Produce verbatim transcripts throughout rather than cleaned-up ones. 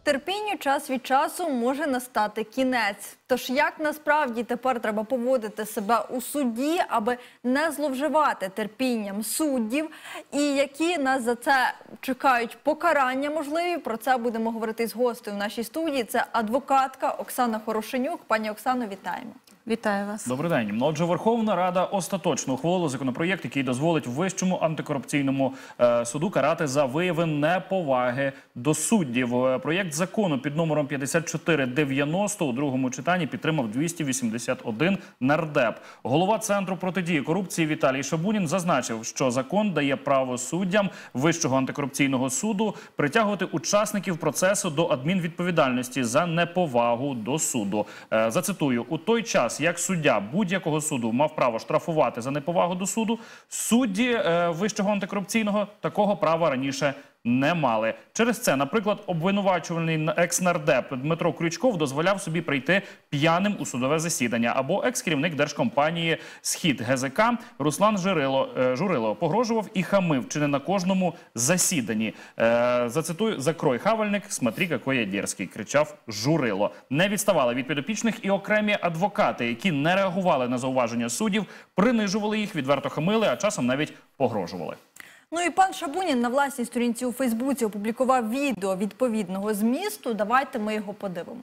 терпінню час від часу може настати кінець. Тож як насправді тепер треба поводити себе у суді, аби не зловживати терпінням суддів? І які нас за це чекають покарання можливі? Про це будемо говорити з гостею в нашій студії. Це адвокатка Оксана Хорошенюк. Пані Оксано, вітаємо. Вітаю вас. Добрий день. Ну, отже, Верховна Рада остаточно ухвалила законопроєкт, який дозволить Вищому антикорупційному е, суду карати за вияви неповаги до суддів. Проєкт закону під номером п'ятдесят чотири дев'яносто у другому читанні підтримав двісті вісімдесят один нардеп. Голова Центру протидії корупції Віталій Шабунін зазначив, що закон дає право суддям Вищого антикорупційного суду притягувати учасників процесу до адмінвідповідальності за неповагу до суду. Е, зацитую, у той час, як суддя будь-якого суду мав право штрафувати за неповагу до суду, судді е, Вищого антикорупційного такого права раніше не мали. Через це, наприклад, обвинувачуваний екс-нардеп Дмитро Крючков дозволяв собі прийти п'яним у судове засідання. Або екс-керівник держкомпанії «Схід ГЗК» Руслан Журило, е, Журило погрожував і хамив чи не на кожному засіданні. Е, зацитую, «Закрой хавальник, смотри, какой я дерзкий», кричав Журило. Не відставали від підопічних і окремі адвокати, які не реагували на зауваження суддів, принижували їх, відверто хамили, а часом навіть погрожували. Ну і пан Шабунін на власній сторінці у Фейсбуці опублікував відео відповідного змісту. Давайте ми його подивимось.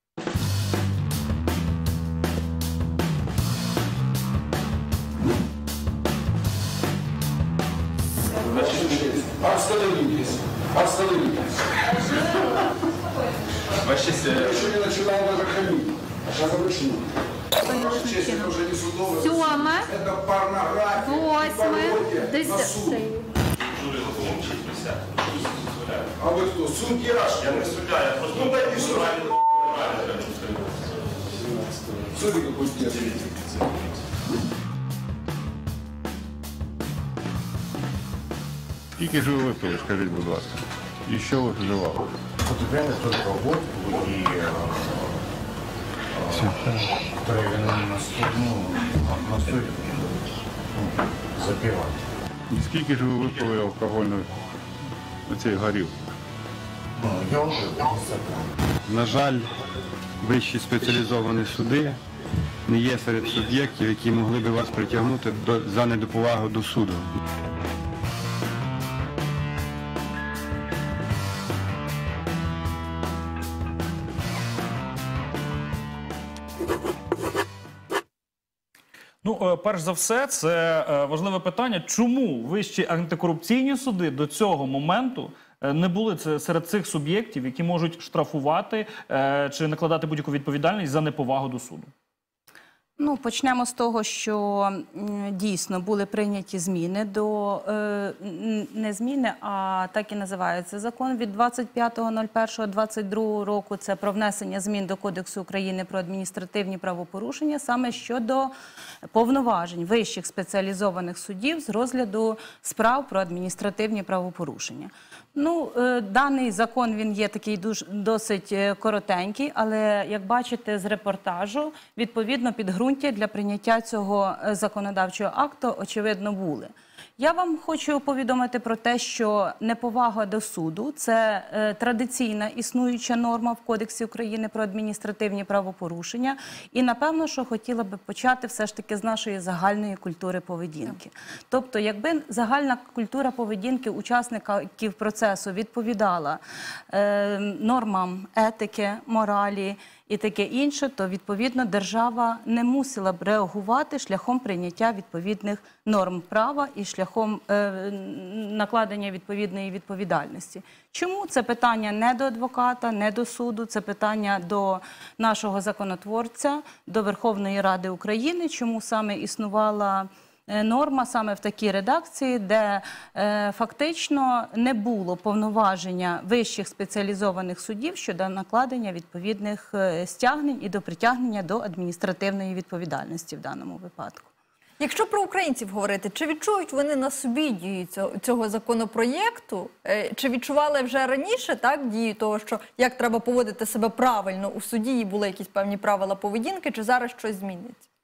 Остановитесь. Остановитесь. Вообще, еще не начинал даже хамить. Сейчас обращу. Сьоме, восьме, десяте. А вы кто? Судья? Я не судья, я просто... Ну, дайте сюда. Судья какой дерзкий. Скільки ж ви випили, скажіть, будь ласка? І що ви вживали? Употребляли только водку и травяную настойку, настойку запивали. І скільки ж ви випили алкогольної оцієї горілки? Ну, я уже высоко. На жаль, вищі спеціалізовані суди не є серед суб'єктів, які могли б вас притягнути до, за недоповагу до суду. Ну, перш за все, це важливе питання, чому вищі антикорупційні суди до цього моменту не були серед цих суб'єктів, які можуть штрафувати чи накладати будь-яку відповідальність за неповагу до суду? Ну, почнемо з того, що дійсно були прийняті зміни до, не зміни, а так і називається закон від двадцять п'ятого першого двадцять другого року. Це про внесення змін до Кодексу України про адміністративні правопорушення саме щодо повноважень вищих спеціалізованих судів з розгляду справ про адміністративні правопорушення. Ну, даний закон, він є такий дуже, досить коротенький, але, як бачите з репортажу, відповідно підґрунтя для прийняття цього законодавчого акту, очевидно, були. Я вам хочу повідомити про те, що неповага до суду – це е, традиційна існуюча норма в Кодексі України про адміністративні правопорушення. І, напевно, що хотіла би почати все ж таки з нашої загальної культури поведінки. Тобто, якби загальна культура поведінки учасників процесу відповідала е, нормам етики, моралі і таке інше, то, відповідно, держава не мусила б реагувати шляхом прийняття відповідних норм права і шляхом е, накладення відповідної відповідальності. Чому? Це питання не до адвоката, не до суду, це питання до нашого законотворця, до Верховної Ради України, чому саме існувала норма саме в такій редакції, де е, фактично не було повноваження вищих спеціалізованих суддів щодо накладення відповідних е, стягнень і до притягнення до адміністративної відповідальності в даному випадку. Якщо про українців говорити, чи відчують вони на собі дію цього законопроєкту? Чи відчували вже раніше так, дію того, що як треба поводити себе правильно у суді, і були якісь певні правила поведінки, чи зараз щось зміниться?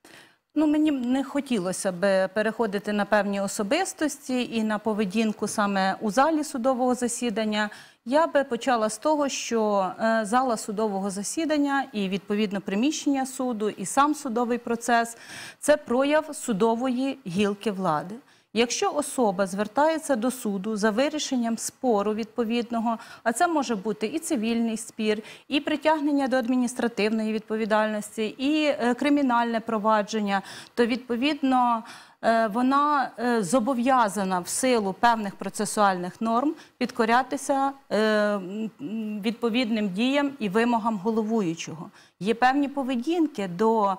Ну, мені б не хотілося б переходити на певні особистості і на поведінку саме у залі судового засідання. Я би почала з того, що е, зала судового засідання і, відповідно, приміщення суду, і сам судовий процес – це прояв судової гілки влади. Якщо особа звертається до суду за вирішенням спору відповідного, а це може бути і цивільний спір, і притягнення до адміністративної відповідальності, і е, кримінальне провадження, то, відповідно, е, вона е, зобов'язана в силу певних процесуальних норм підкорятися е, м, відповідним діям і вимогам головуючого. Є певні поведінки до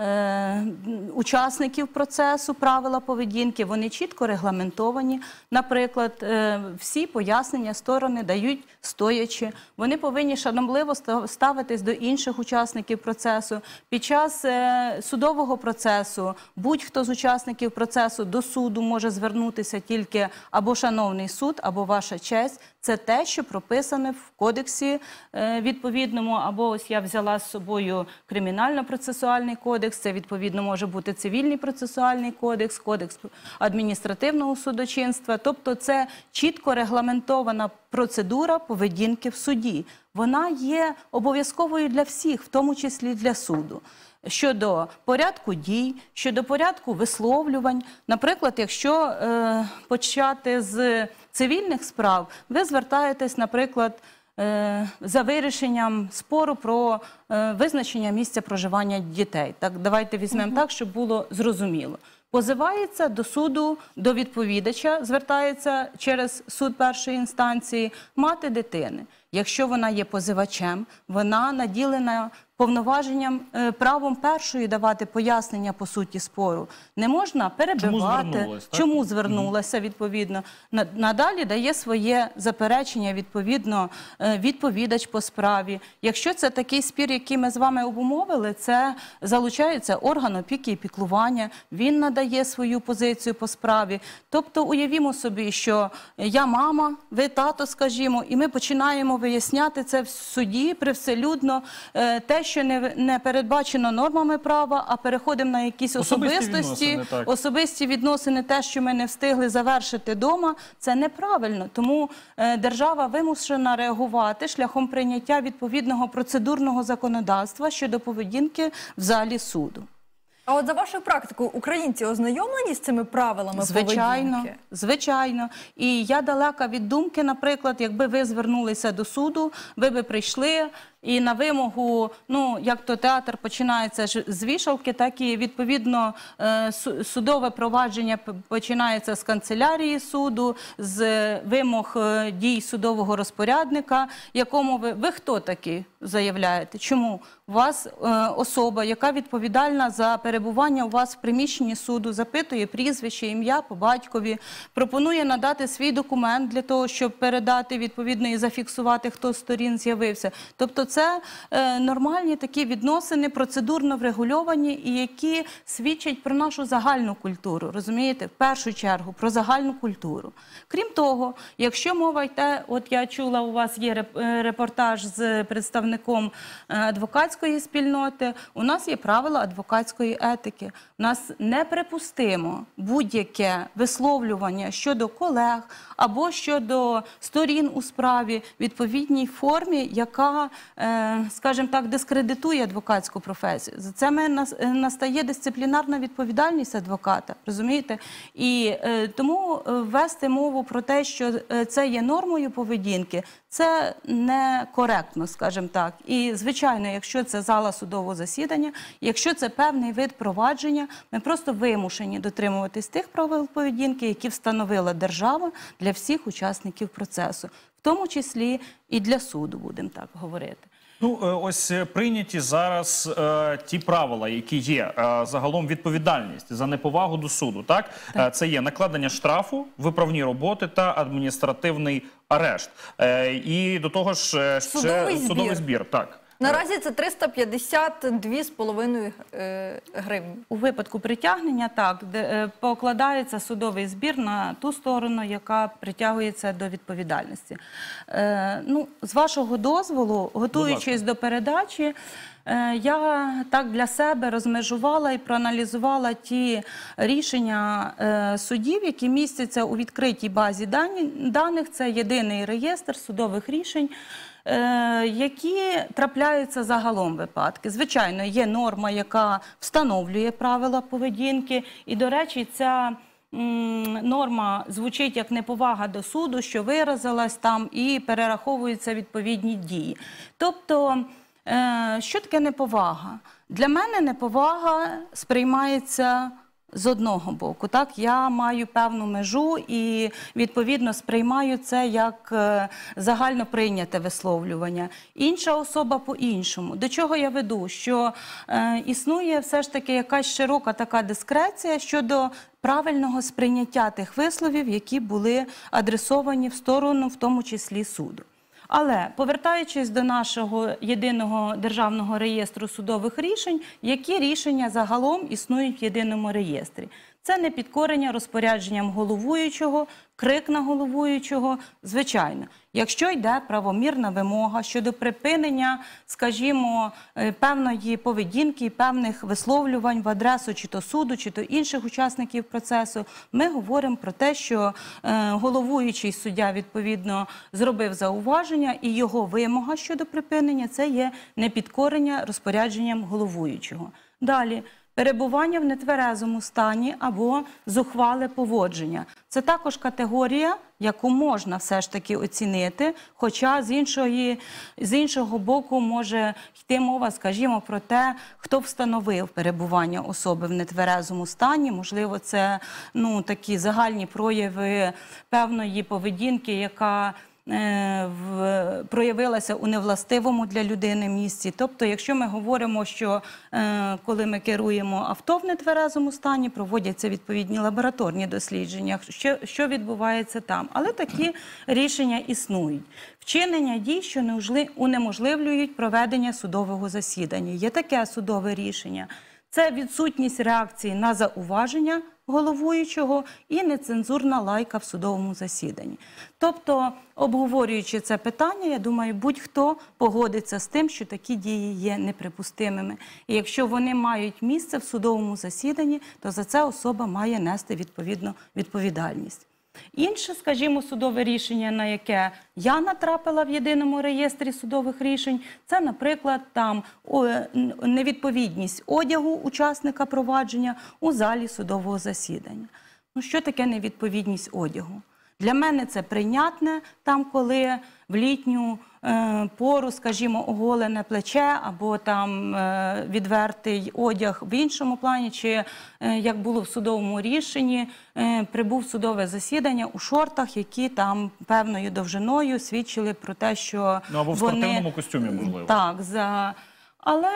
е, учасників процесу, правила поведінки, вони чітко регламентовані. Наприклад, е, всі пояснення сторони дають стоячи. Вони повинні шанобливо ставитись до інших учасників процесу. Під час е, судового процесу будь-хто з учасників процесу до суду може звернутися тільки або шановний суд, або ваша честь. Це те, що прописане в кодексі е, відповідному, або ось я взяла з собою кримінально-процесуальний кодекс, це відповідно може бути цивільний процесуальний кодекс, кодекс адміністративного судочинства. Тобто це чітко регламентована процедура поведінки в суді. Вона є обов'язковою для всіх, в тому числі для суду. Щодо порядку дій, щодо порядку висловлювань. Наприклад, якщо е, почати з цивільних справ, ви звертаєтесь, наприклад, е, за вирішенням спору про е, визначення місця проживання дітей. Так, давайте візьмемо uh-huh. так, щоб було зрозуміло. Позивається до суду, до відповідача, звертається через суд першої інстанції мати дитини. Якщо вона є позивачем, вона наділена повноваженням, правом першої давати пояснення по суті спору. Не можна перебивати, чому звернулася, чому звернулася відповідно. Надалі дає своє заперечення, відповідно, відповідач по справі. Якщо це такий спір, який ми з вами обумовили, це залучається орган опіки і піклування, він надає свою позицію по справі. Тобто уявімо собі, що я мама, ви тато, скажімо, і ми починаємо виясняти це в суді привселюдно, те, що не, не передбачено нормами права, а переходимо на якісь особистості, особисті відносини, особисті відносини, те, що ми не встигли завершити вдома, це неправильно. Тому е, держава вимушена реагувати шляхом прийняття відповідного процедурного законодавства щодо поведінки в залі суду. А от за вашою практикою, українці ознайомлені з цими правилами звичайно, поведінки? Звичайно. І я далека від думки, наприклад, якби ви звернулися до суду, ви би прийшли і на вимогу, ну, як то театр починається з вішалки, так і, відповідно, судове провадження починається з канцелярії суду, з вимог дій судового розпорядника, якому ви, ви хто такі заявляєте? Чому? У вас особа, яка відповідальна за перебування у вас в приміщенні суду, запитує прізвище, ім'я по батькові, пропонує надати свій документ для того, щоб передати, відповідно, і зафіксувати, хто з сторін з'явився. Тобто це е, нормальні такі відносини, процедурно врегульовані, і які свідчать про нашу загальну культуру, розумієте? В першу чергу, про загальну культуру. Крім того, якщо мова йде, от я чула, у вас є репортаж з представником адвокатської спільноти, у нас є правила адвокатської етики. У нас неприпустимо будь-яке висловлювання щодо колег або щодо сторін у справі в відповідній формі, яка, скажімо так, дискредитує адвокатську професію. За це настає дисциплінарна відповідальність адвоката, розумієте? І тому вести мову про те, що це є нормою поведінки, це некоректно, скажімо так. І, звичайно, якщо це зала судового засідання, якщо це певний вид провадження, ми просто вимушені дотримуватись тих правил поведінки, які встановила держава для всіх учасників процесу, в тому числі і для суду, будемо так говорити. Ну, ось прийняті зараз е, ті правила, які є, е, загалом відповідальність за неповагу до суду, так? так. Е, це є накладення штрафу, виправні роботи та адміністративний арешт. Е, і до того ж ще судовий збір. Судовий збір, так. Наразі це триста п'ятдесят дві з половиною гривні. У випадку притягнення, так, де покладається судовий збір на ту сторону, яка притягується до відповідальності. Е, ну, з вашого дозволу, готуючись до передачі, Е, Я так для себе розмежувала і проаналізувала ті рішення е, судів, які містяться у відкритій базі дані- даних. Це єдиний реєстр судових рішень, е, які трапляються загалом випадки. Звичайно, є норма, яка встановлює правила поведінки. І, до речі, ця м, норма звучить як неповага до суду, що виразилась там, і перераховуються відповідні дії. Тобто, Е, що таке неповага? Для мене неповага сприймається з одного боку. Так? Я маю певну межу і, відповідно, сприймаю це як е, загально прийняте висловлювання. Інша особа по-іншому. До чого я веду? Що е, існує все ж таки якась широка така дискреція щодо правильного сприйняття тих висловів, які були адресовані в сторону, в тому числі суду. Але, повертаючись до нашого єдиного державного реєстру судових рішень, які рішення загалом існують в єдиному реєстрі? Це непідкорення розпорядженням головуючого, крик на головуючого, звичайно. Якщо йде правомірна вимога щодо припинення, скажімо, е, певної поведінки і певних висловлювань в адресу чи то суду, чи то інших учасників процесу, ми говоримо про те, що е, головуючий суддя, відповідно, зробив зауваження, і його вимога щодо припинення – це є непідкорення розпорядженням головуючого. Далі. Перебування в нетверезому стані або зухвале поводження. Це також категорія, яку можна все ж таки оцінити, хоча з, іншої, з іншого боку може йти мова, скажімо, про те, хто встановив перебування особи в нетверезому стані. Можливо, це ну, такі загальні прояви певної поведінки, яка В, проявилася у невластивому для людини місці. Тобто, якщо ми говоримо, що е, коли ми керуємо авто в нетверезому стані, проводяться відповідні лабораторні дослідження, що, що відбувається там. Але такі рішення існують. Вчинення дій, що неужли, унеможливлюють проведення судового засідання. Є таке судове рішення. Це відсутність реакції на зауваження головуючого і нецензурна лайка в судовому засіданні. Тобто, обговорюючи це питання, я думаю, будь-хто погодиться з тим, що такі дії є неприпустимими. І якщо вони мають місце в судовому засіданні, то за це особа має нести відповідну відповідальність. Інше, скажімо, судове рішення, на яке я натрапила в єдиному реєстрі судових рішень, це, наприклад, там невідповідність одягу учасника провадження у залі судового засідання. Ну, що таке невідповідність одягу? Для мене це прийнятне, там, коли в літню е, пору, скажімо, оголене плече або там е, відвертий одяг в іншому плані, чи, е, як було в судовому рішенні, е, прибув судове засідання у шортах, які там певною довжиною свідчили про те, що Ну, або в вони... спортивному костюмі, можливо. Так, за... але...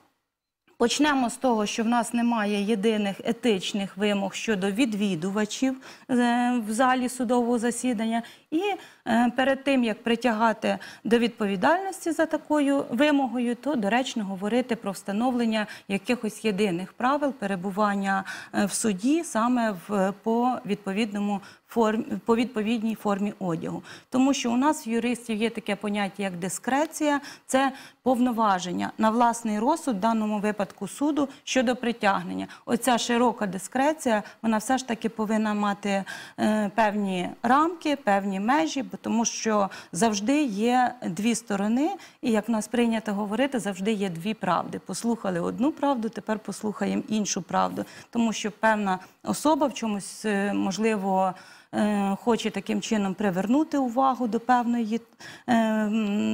Почнемо з того, що в нас немає єдиних етичних вимог щодо відвідувачів в залі судового засідання. І перед тим, як притягати до відповідальності за такою вимогою, то доречно говорити про встановлення якихось єдиних правил перебування в суді саме в, по, відповідному формі, по відповідній формі одягу. Тому що у нас в юристів є таке поняття, як дискреція, це повноваження на власний розсуд, в даному випадку суду, щодо притягнення. Оця широка дискреція, вона все ж таки повинна мати е, певні рамки, певні межі, бо тому що завжди є дві сторони, і, як в нас прийнято говорити, завжди є дві правди. Послухали одну правду, тепер послухаємо іншу правду. Тому що певна особа в чомусь, можливо, хоче таким чином привернути увагу до певної е,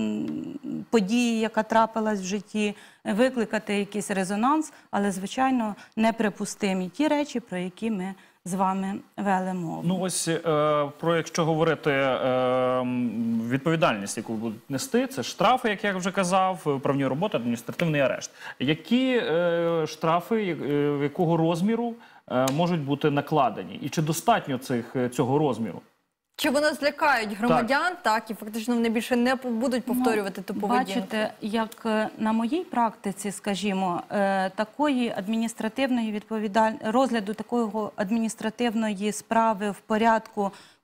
події, яка трапилась в житті, викликати якийсь резонанс, але, звичайно, неприпустимі ті речі, про які ми з вами вели мову. Ну ось е, про, якщо говорити, е, відповідальність, яку будуть нести, це штрафи, як я вже казав, виправні роботи, адміністративний арешт. Які е, штрафи, е, якого розміру е, можуть бути накладені? І чи достатньо цих, цього розміру? Чи вони злякають громадян, так, так і фактично вони більше не будуть повторювати ну, ту поведінку? Бачите, як на моїй практиці, скажімо, такої адміністративної відповідальності, розгляду такої адміністративної справи в порядку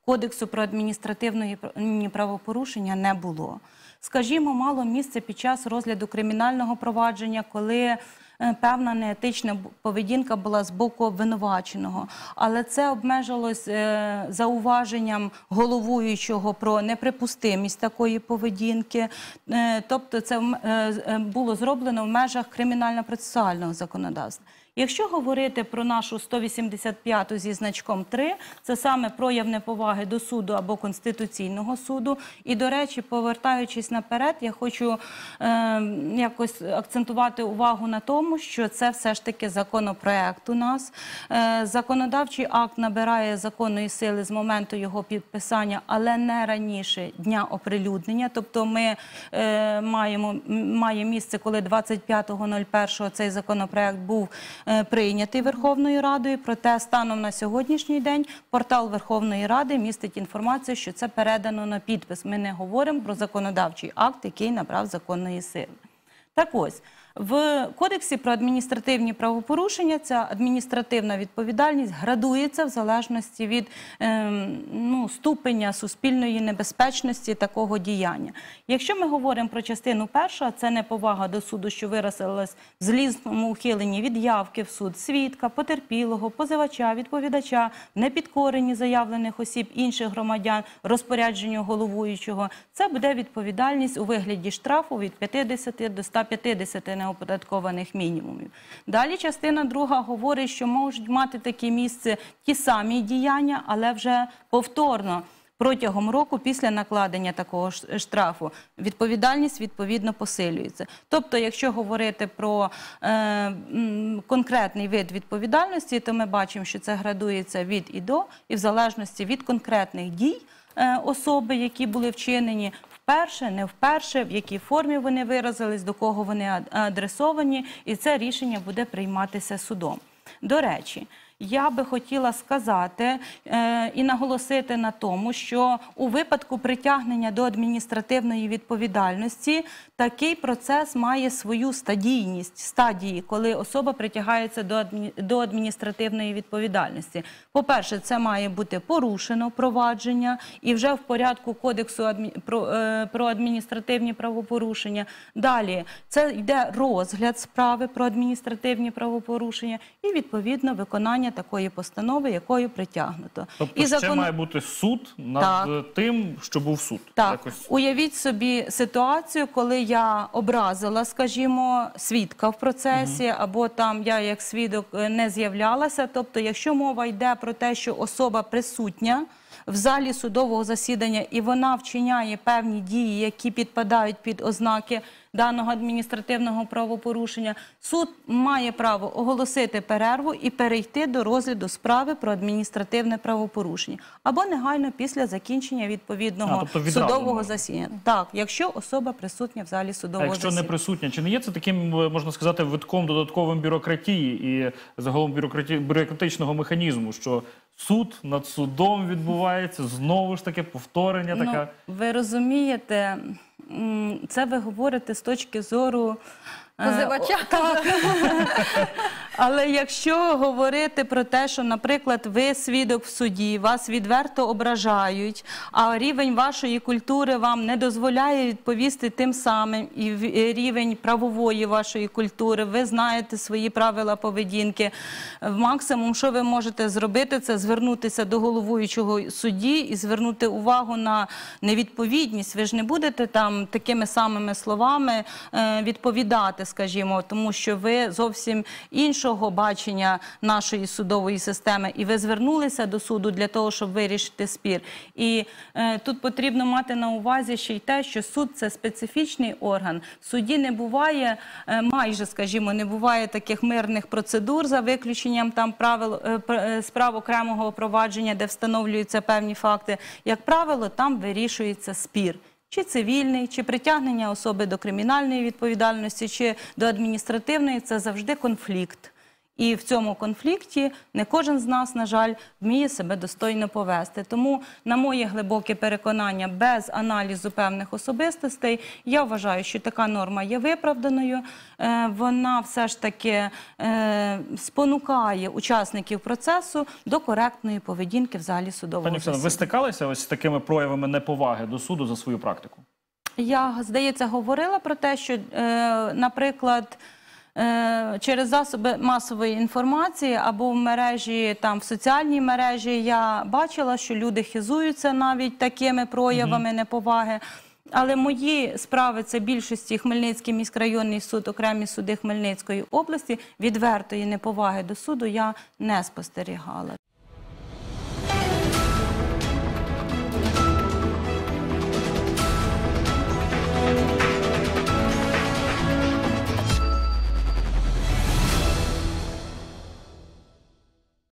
Кодексу про адміністративні правопорушення не було. Скажімо, мало місце під час розгляду кримінального провадження, коли певна неетична поведінка була з боку обвинуваченого. Але це обмежилось зауваженням головуючого про неприпустимість такої поведінки. Тобто це було зроблено в межах кримінально-процесуального законодавства. Якщо говорити про нашу сто вісімдесят п'яту зі значком три, це саме прояв неповаги до суду або Конституційного суду. І, до речі, повертаючись наперед, я хочу е, якось акцентувати увагу на тому, що це все ж таки законопроект у нас. Е, законодавчий акт набирає законної сили з моменту його підписання, але не раніше дня оприлюднення. Тобто ми е, маємо, має місце, коли двадцять п'ятого першого цей законопроект був прийнятий Верховною Радою, проте станом на сьогоднішній день портал Верховної Ради містить інформацію, що це передано на підпис. Ми не говоримо про законодавчий акт, який набрав законної сили. Так ось, в Кодексі про адміністративні правопорушення ця адміністративна відповідальність градується в залежності від е, ну, ступеня суспільної небезпечності такого діяння. Якщо ми говоримо про частину першу, це неповага до суду, що виразилась в злісному ухиленні від явки в суд свідка, потерпілого, позивача, відповідача, непідкоренні заявлених осіб інших громадян, розпорядженню головуючого, це буде відповідальність у вигляді штрафу від п'ятдесяти до ста п'ятдесяти неоподаткованих мінімумів. Далі частина друга говорить, що можуть мати таке місце ті самі діяння, але вже повторно протягом року після накладення такого штрафу відповідальність відповідно посилюється. Тобто, якщо говорити про е, конкретний вид відповідальності, то ми бачимо, що це градується від і до, і в залежності від конкретних дій е, особи, які були вчинені, вперше, не вперше, в якій формі вони виразились, до кого вони адресовані, і це рішення буде прийматися судом. До речі, я би хотіла сказати е, і наголосити на тому, що у випадку притягнення до адміністративної відповідальності такий процес має свою стадійність, стадії, коли особа притягається до, адмі, до адміністративної відповідальності. По-перше, це має бути порушено провадження і вже в порядку Кодексу адмі, про, е, про адміністративні правопорушення. Далі, це йде розгляд справи про адміністративні правопорушення і, відповідно, виконання такої постанови, якою притягнуто. Тобто і ще закон... має бути суд над так. тим, що був суд. Так. Якось... Уявіть собі ситуацію, коли я образила, скажімо, свідка в процесі, угу. або там я як свідок не з'являлася. Тобто, якщо мова йде про те, що особа присутня в залі судового засідання і вона вчиняє певні дії, які підпадають під ознаки даного адміністративного правопорушення, суд має право оголосити перерву і перейти до розгляду справи про адміністративне правопорушення. Або негайно після закінчення відповідного а, тобто судового засідання. Так, якщо особа присутня в залі судового засідання. А якщо засідання. не присутня, чи не є це таким, можна сказати, витком додатковим бюрократії і загалом бюрократі... бюрократичного механізму, що суд над судом відбувається, знову ж таки повторення ну, така? Ви розумієте, це ви говорите з точки зору позивача. Е, так. Але якщо говорити про те, що, наприклад, ви свідок в суді, вас відверто ображають, а рівень вашої культури вам не дозволяє відповісти тим самим, і рівень правової вашої культури, ви знаєте свої правила поведінки, максимум, що ви можете зробити, це звернутися до головуючого судді і звернути увагу на невідповідність. Ви ж не будете там такими самими словами відповідати, скажімо, тому що ви зовсім іншого бачення нашої судової системи, і ви звернулися до суду для того, щоб вирішити спір. І е, тут потрібно мати на увазі ще й те, що суд – це специфічний орган. В суді не буває, е, майже, скажімо, не буває таких мирних процедур за виключенням там правил, е, справ окремого провадження, де встановлюються певні факти. Як правило, там вирішується спір. Чи цивільний, чи притягнення особи до кримінальної відповідальності, чи до адміністративної – це завжди конфлікт. І в цьому конфлікті не кожен з нас, на жаль, вміє себе достойно повести. Тому, на моє глибоке переконання, без аналізу певних особистостей, я вважаю, що така норма є виправданою. Е, Вона все ж таки е, спонукає учасників процесу до коректної поведінки в залі судового Пані Оксано, ви засідання. стикалися ось з такими проявами неповаги до суду за свою практику? Я, здається, говорила про те, що, е, наприклад, е, через засоби масової інформації або в мережі, там, в соціальній мережі я бачила, що люди хизуються навіть такими проявами неповаги. Але мої справи, це більшості Хмельницький міськрайонний суд, окремі суди Хмельницької області, відвертої неповаги до суду я не спостерігала.